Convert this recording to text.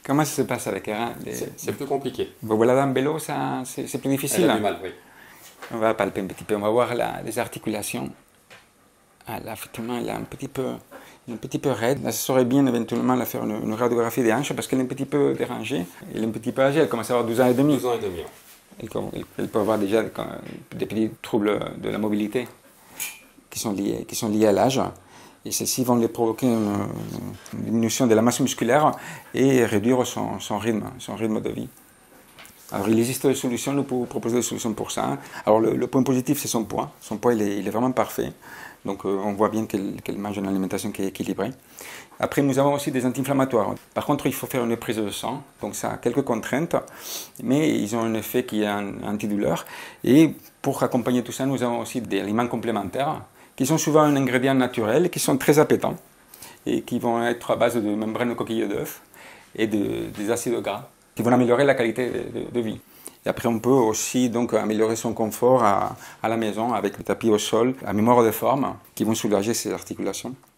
Comment ça se passe avec elle? C'est plus compliqué. Voilà, dans le vélo, c'est plus difficile. Elle a du mal, oui. On va palper un petit peu, on va voir les articulations. Ah, là, effectivement, elle est un petit peu raide. Là, ça serait bien éventuellement de faire une radiographie des hanches parce qu'elle est un petit peu dérangée. Elle est un petit peu âgée, elle commence à avoir 12 ans et demi. 12 ans et demi. Elle peut avoir déjà des petits troubles de la mobilité qui sont liés à l'âge. Et ceux-ci vont lui provoquer une diminution de la masse musculaire et réduire son rythme de vie. Alors il existe des solutions, nous pouvons proposer des solutions pour ça. Alors le point positif, c'est son poids. Son poids, il est vraiment parfait. Donc on voit bien qu'elle mange une alimentation qui est équilibrée. Après, nous avons aussi des anti-inflammatoires. Par contre, il faut faire une prise de sang. Donc ça a quelques contraintes, mais ils ont un effet qui est antidouleur. Et pour accompagner tout ça, nous avons aussi des aliments complémentaires qui sont souvent un ingrédient naturel, qui sont très appétants et qui vont être à base de membranes de coquilles d'œufs et des acides gras qui vont améliorer la qualité de vie. Et après, on peut aussi donc améliorer son confort à la maison avec le tapis au sol à mémoire de forme qui vont soulager ses articulations.